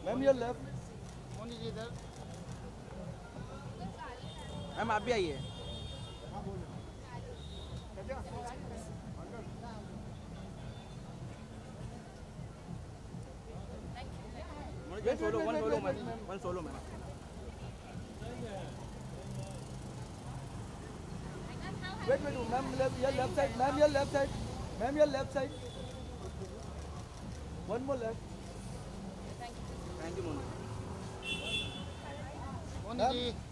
Ma'am your left. Moni ji इधर। Ma'am आप भी आइए। One solo, man. One solo, man. Wait, ma'am, your left side. Ma'am, your left side. Ma'am, your left side. One more left. Thank you, Monu. Moni ji